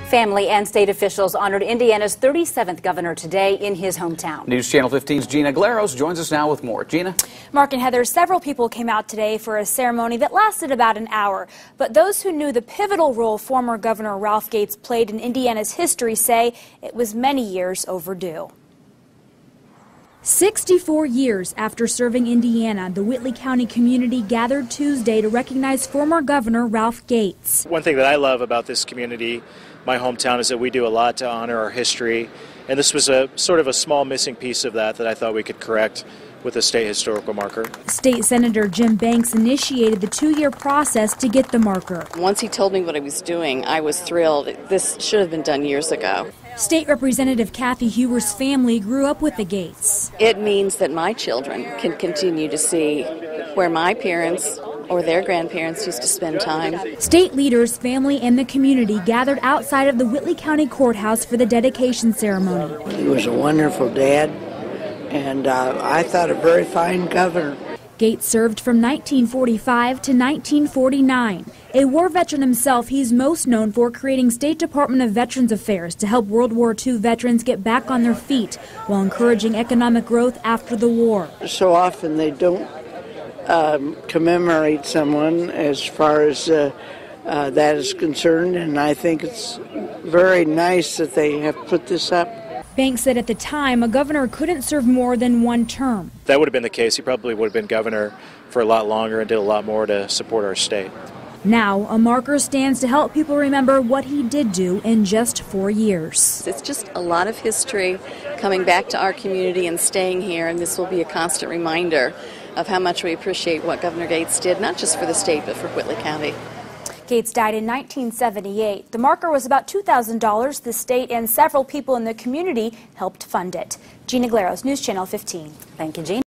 Family and state officials honored Indiana's 37th governor today in his hometown. News Channel 15's Gina Glaros joins us now with more. Gina? Mark and Heather, several people came out today for a ceremony that lasted about an hour. But those who knew the pivotal role former Governor Ralph Gates played in Indiana's history say it was many years overdue. 64 years after serving Indiana, the Whitley County community gathered Tuesday to recognize former Governor Ralph Gates. One thing that I love about this community, my hometown, is that we do a lot to honor our history, and this was a sort of a small missing piece of that I thought we could correct with a state historical marker. State Senator Jim Banks initiated the 2-year process to get the marker. Once he told me what he was doing, I was thrilled. This should have been done years ago. State Representative Kathy Huber's family grew up with the Gates. It means that my children can continue to see where my parents or their grandparents used to spend time. State leaders, family, and the community gathered outside of the Whitley County Courthouse for the dedication ceremony. He was a wonderful dad, and I thought a very fine governor. Gates served from 1945 to 1949. A war veteran himself, he's most known for creating State Department of Veterans Affairs to help World War II veterans get back on their feet while encouraging economic growth after the war. So often they don't commemorate someone as far as that is concerned, and I think it's very nice that they have put this up. Banks said at the time a governor couldn't serve more than one term. That would have been the case. He probably would have been governor for a lot longer and did a lot more to support our state. Now, a marker stands to help people remember what he did do in just 4 years. It's just a lot of history coming back to our community and staying here, and this will be a constant reminder of how much we appreciate what Governor Gates did, not just for the state, but for Whitley County. Gates died in 1978. The marker was about $2,000. The state and several people in the community helped fund it. Gina Glaros, News Channel 15. Thank you, Gina.